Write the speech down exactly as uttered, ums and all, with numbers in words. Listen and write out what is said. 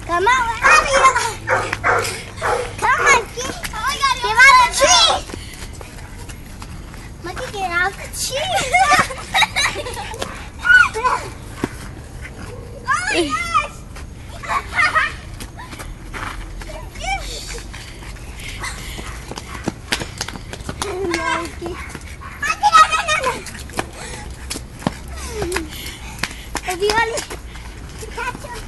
Come on, Abby. Come on, get, get out of the tree. Monkey, get out of the tree. Oh my gosh. Monkey. If you want to catch him.